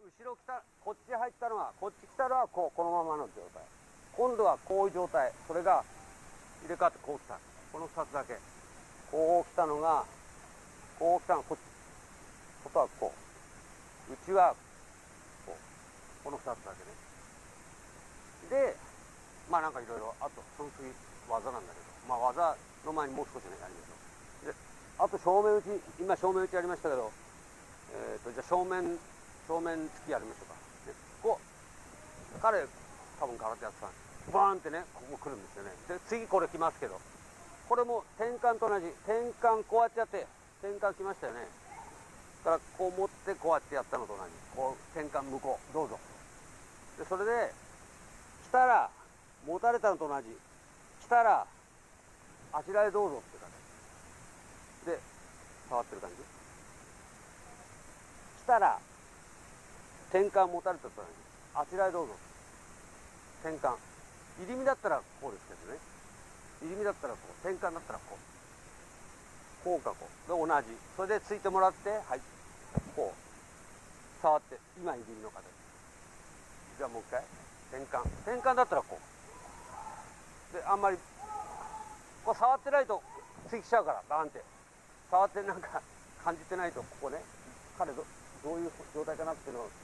後ろ来た、こっち入ったのは、こっち来たのはこのままの状態。今度はこういう状態。それが入れ替わってこう来た。この2つだけ。こう来たのが、こう来たの、こっち。外はこう。内はこう。この2つだけね。で、まあなんかいろいろ、あと、その次、技なんだけど、まあ技の前にもう少しね、やりましょう。で、あと正面打ち、今正面打ちやりましたけど、じゃあ正面突きやりましょうか。で、こう、彼、多分空手やってたんです。バーンってね、ここ来るんですよね。で、次これ来ますけど、これも転換と同じ。転換こうやってやって、転換来ましたよね。だからこう持ってこうやってやったのと同じ。こう、転換向こう、どうぞ。で、それで、来たら、持たれたのと同じ。来たら、あちらへどうぞって感じ。で、触ってる感じ。来たら、転換持たれたと同じ。あちらへどうぞ。転換。入り身だったらこうですけどね。入り身だったらこう。転換だったらこう。こうかこう。で、同じ。それでついてもらって、はい。こう。触って。今入り身の形。じゃあもう一回。転換。転換だったらこう。で、あんまり、こう触ってないとついきちゃうから、バーンって。触ってなんか感じてないと、ここね。彼どういう状態かなっていうのを、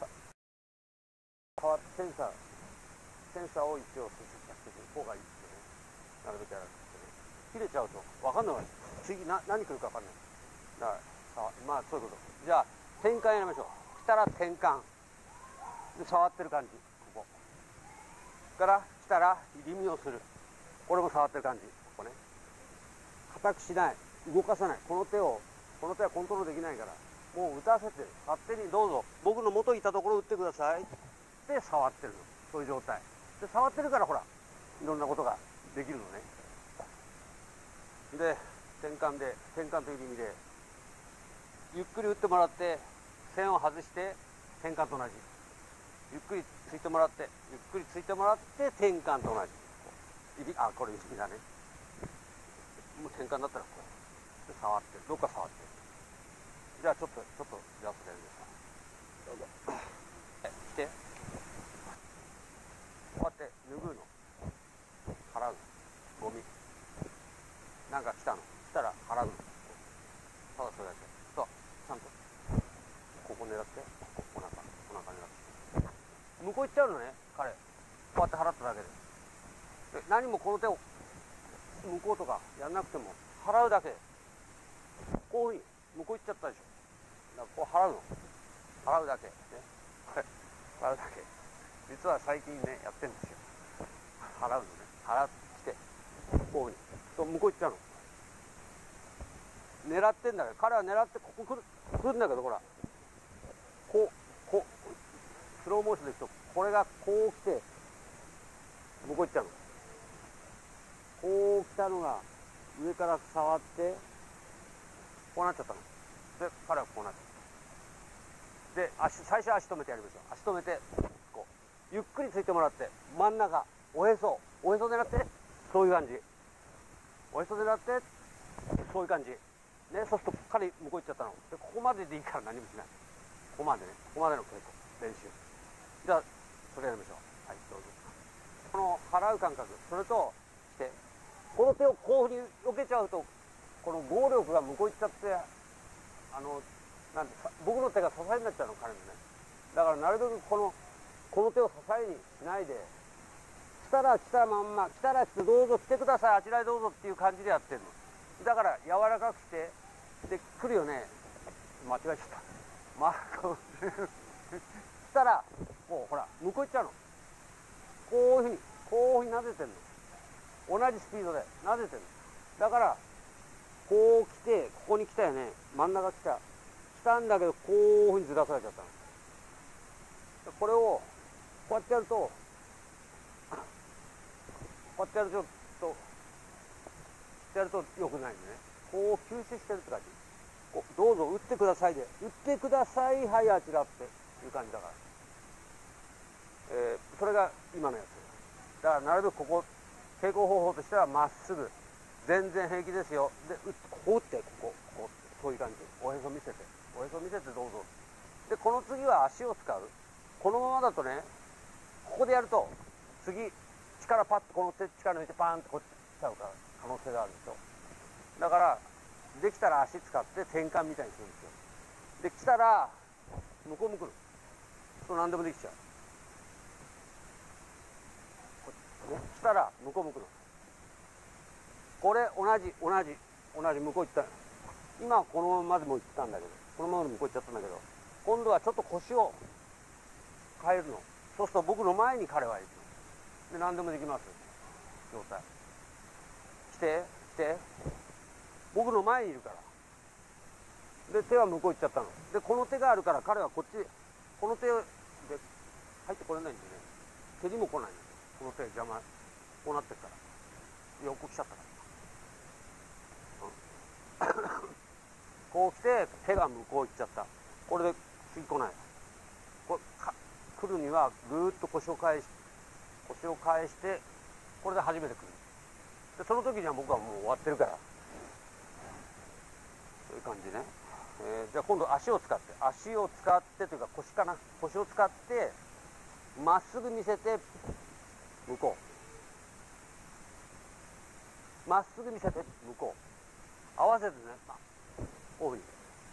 触ってセンサーを一応接着してる方がいいですよね。なるべくやらなくてね。切れちゃうと分かんない。次何来るか分かんない。だからさ、まあそういうこと。じゃあ転換やりましょう。来たら転換で触ってる感じ。ここから来たら入り身をする。これも触ってる感じ。ここね。硬くしない。動かさない。この手はコントロールできないから、もう打たせて勝手にどうぞ僕の元にいたところを打ってくださいって触ってるの。そういう状態で触ってるから、ほらいろんなことができるのね。で、転換という意味でゆっくり打ってもらって、線を外して転換と同じ。ゆっくりついてもらって、ゆっくりついてもらって転換と同じ。これ入りだね。もう転換だったらこうで触って、どっか触って、じゃあちょっとじゃあそれやります。どうぞ。来て、こうやって拭うの、払うの、ゴミなんか来たの、来たら払うの、ただそれだけ。そう、ちゃんとここ狙って、お腹狙って向こう行っちゃうのね、彼。こうやって払っただけで。何もこの手を向こうとかやんなくても払うだけで、こういうふうに向こう行っちゃったでしょ。だからこう払うの、払うだけね、これ払うだけ。実は最近ねやってるんですよ。払うのね、払ってきてこういうふうにと向こう行っちゃうの。狙ってんだけど、彼は狙ってここ来るんだけど、ほらこうスローモーションでいくと、これがこう来て向こう行っちゃうの。こう来たのが上から触ってこうなっちゃったので、彼はこうなっちゃった。で、最初足止めてやりましょう。足止めてこうゆっくりついてもらって、真ん中おへそ狙って、そういう感じ。おへそ狙ってそういう感じね。そうすると彼向こう行っちゃったので、ここまででいいから何もしない。ここまでね、ここまでの稽古練習。じゃあそれやりましょう。はい、どうぞ。この払う感覚、それとしてこの手をこういうふうに避けちゃうと、この合力が向こう行っちゃって、なんて僕の手が支えになっちゃうの、彼のね。だからなるべくこの手を支えにしないで、来たら来たまんま、来たら来てどうぞ来てください、あちらへどうぞっていう感じでやってるの。だから柔らかくしてで来るよね。間違えちゃった。来たらこうほら向こう行っちゃうの。こういうふうになぜてんの。同じスピードでなぜてんの。だからこう来て、ここに来たよね、真ん中来たんだけど、こういうふうにずらされちゃったの。これをこうやってやると、良くないんでね。こう吸収してるって感じ。こうどうぞ打ってくださいで、打ってください、はいあちらっていう感じだから、それが今のやつだから、なるべくここ稽古方法としてはまっすぐ、全然平気ですよ。でここ打って、ここそういう感じ。おへそ見せてどうぞ。 でこの次は足を使う。このままだとね、ここでやると次力パッとこの手力抜いてパーンってこっち来ちゃうから可能性があるでしょ。だからできたら足使って転換みたいにするんですよ。で来たら向こう向くの。そう何でもできちゃう。ね、来たら向こう向くの。これ同じ向こう行った。今はこのままでも行ったんだけど、このままで向こう行っちゃったんだけど、今度はちょっと腰を変えるの。そうすると僕の前に彼は行くの。で何でもできます状態。来て僕の前にいるから。で手は向こう行っちゃったの。でこの手があるから彼はこっち、この手で入ってこれないんでね、蹴りも来ないんですよ。この手邪魔、こうなってるから、横来ちゃったから、こう来て手が向こう行っちゃった。これで次来ない。これ来るにはぐーっと腰を返して、これで初めて来る。でその時には僕はもう終わってるから、そういう感じね。じゃあ今度足を使ってというか腰かな、腰を使ってまっすぐ見せて向こう、まっすぐ見せて向こう、合わせてね、こういうふうに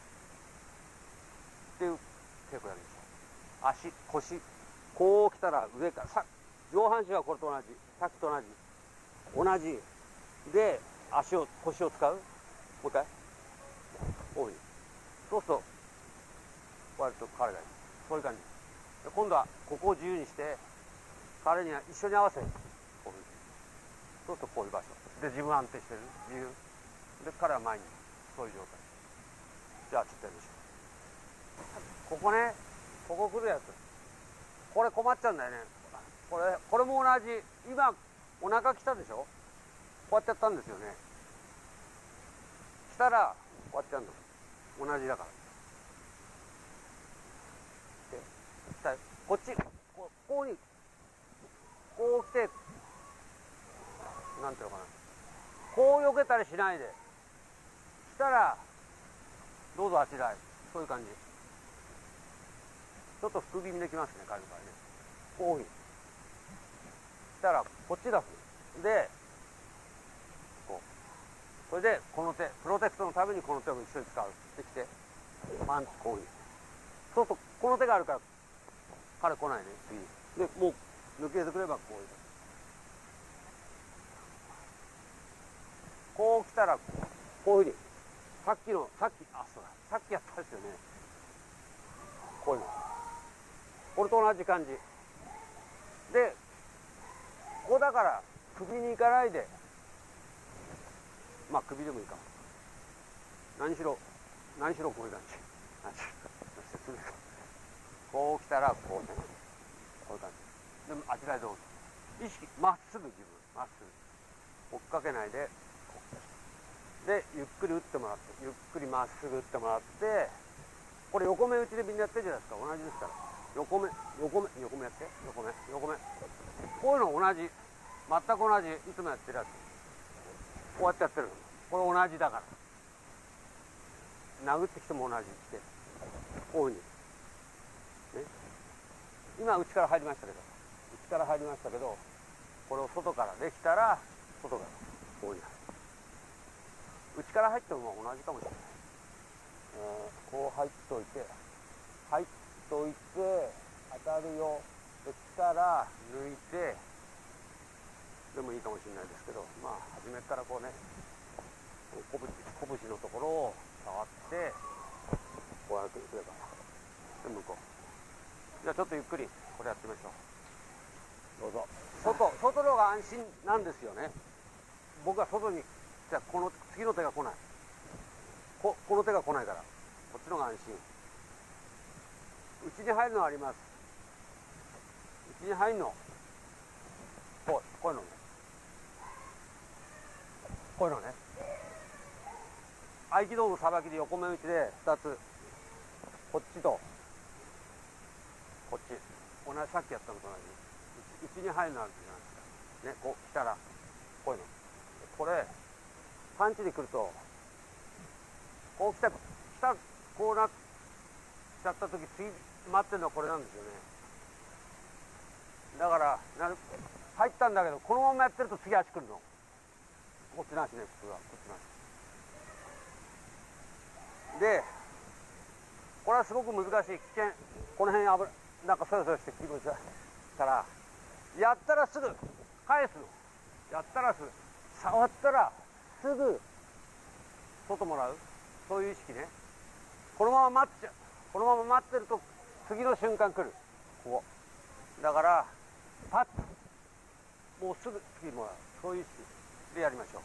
っていうテクやるんですよ。足腰こう来たら上から上半身はこれと同じ、さっきと同じで腰を使う。もう一回こういうふうに、そうするとこうやると彼がいる。そういう感じで、今度はここを自由にして彼には一緒に合わせる。こういうふうに、そうするとこういう場所で自分は安定してる、自由で彼は前にいる。そういう状態。じゃあちょっとやりましょう。ここね、ここ来るやつ、これ困っちゃうんだよね。これも同じ。今お腹来たでしょ。こうやってやったんですよね。来たらこうやってやるの。同じだから。でこっちこうにこう来て、なんていうのかな、こう避けたりしないで来たらどうぞあちらへ。そういう感じ。ちょっと福気味できますね、彼の場合ね。こういうふうに来たらこっち出す。でこう、それでこの手プロテクトのためにこの手を一緒に使う。できてパンとこういうふうに、そうするとこの手があるから彼来ないね、次でもう抜けてくればこういう、こう来たらこういうふうに、さっきそうだ、さっきやったですよね。こういうの、これと同じ感じで、ここだから首に行かないで、まあ首でもいいか、何しろこういう感じ、説明か、こう来たらこうね、こういう感じで、あちらへどうぞ。意識まっすぐ、自分まっすぐ追っかけないで、でゆっくり打ってもらって、ゆっくりまっすぐ打ってもらって、これ横目打ちでみんなやってるじゃないですか。同じですから、横目やって、横目こういうの同じ、全く同じ、いつもやってるやつ、こうやってやってるの。これ同じだから、殴ってきても同じって、こういうふうに、ね、今内から入りましたけど、これを外からできたら外からこういう、内から入っても同じかもしれない。こう入っといて当たるよ。できたら抜いてでもいいかもしれないですけど、まあ初めからこうね、拳のところを触ってこうやってくれば、で向こう。じゃあちょっとゆっくりこれやってみましょう。どうぞ。外のが安心なんですよね。僕は外に、じゃあこの次の手が来ない、この手が来ないから、こっちのが安心。内に入るのはあります。内に入るの、こういうのね、こういうのね、合気道のさばきで横目打ちで2つ、こっちとこっち、同じ、さっきやったのと同じ。内に入るのあるじゃないですかね。こう来たらこういうの、これパンチで来ると、こう来たこうなっちちゃった時次待ってるのはこれなんですよね。だから入ったんだけどこのままやってると次足来るの。こっちなしね、普通はこっちなしで、これはすごく難しい危険。この辺なんかそよそよして気持ち悪いからやったらすぐ返すの。やったらすぐ触ったらすぐ外もらう、そういう意識ね。このまま待ってると次の瞬間来る。ここだからパッともうすぐ次もらう、そういう意識でやりましょう。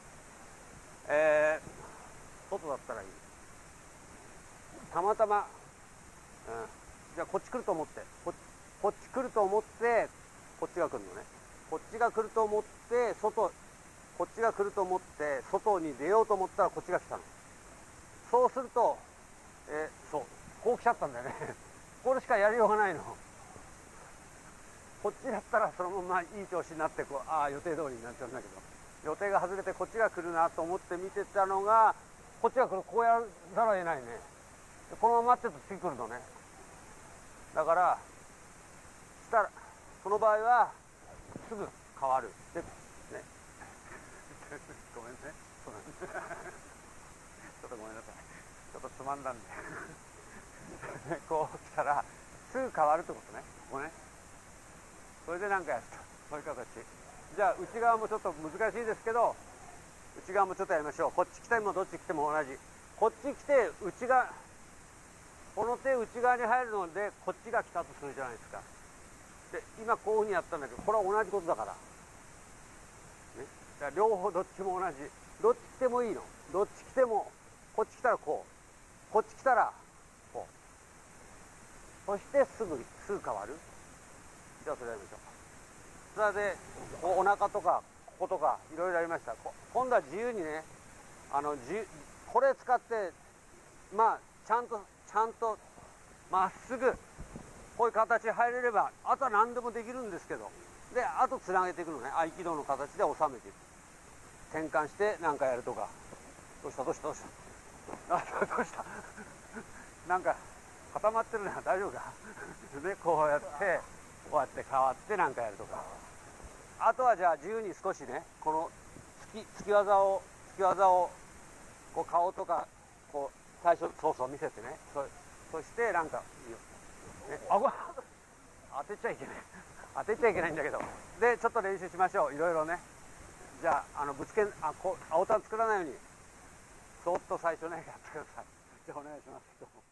外だったらいい。たまたま、じゃあこっち来ると思ってこっち来ると思ってこっちが来るのね。こっちが来ると思ってこっちが来ると思って外に出ようと思ったらこっちが来たの。そうすると、そうこう来ちゃったんだよねこれしかやりようがないの。こっちだったらそのままいい調子になって予定通りになっちゃうんだけど、予定が外れてこっちが来るなと思って見てたのがこっちが来る。こうやらざるを得ないね。このまま待ってると次来るのね。だからしたらその場合はすぐ変わるでねごめんねそうなんですちょっとごめんなさい、ちょっとつまんだんでこう来たらすぐ変わるってことね。ここね、それで何かやるとそういう形。じゃあ内側もちょっと難しいですけど内側もちょっとやりましょう。こっち来てもどっち来ても同じ。こっち来て内側、この手内側に入るのでこっちが来たとするじゃないですか。で今こういうふうにやったんだけどこれは同じことだから、ね、だから両方どっちも同じ。どっち来てもいいの。どっち来てもこっち来たらこう、こっち来たらこう、そしてすぐ変わる。じゃあそれやりましょう。それでお腹とかこことかいろいろやりました。今度は自由にね、これ使ってちゃんとまっすぐこういう形に入れればあとは何でもできるんですけど、であとつなげていくのね。合気道の形で収めていく。転換して何かやるとか。どうしたどうしたなんか固まってるな、大丈夫かでこうやって変わって何かやるとか。あとはじゃあ自由に少しね、この突き技をこう顔とかこう最初そう見せてね。そしてなんかいいよ、ね、当てちゃいけないんだけど、でちょっと練習しましょう。いろいろね。じゃあ青タン作らないようにそっと最初ねやってください。じゃあお願いします。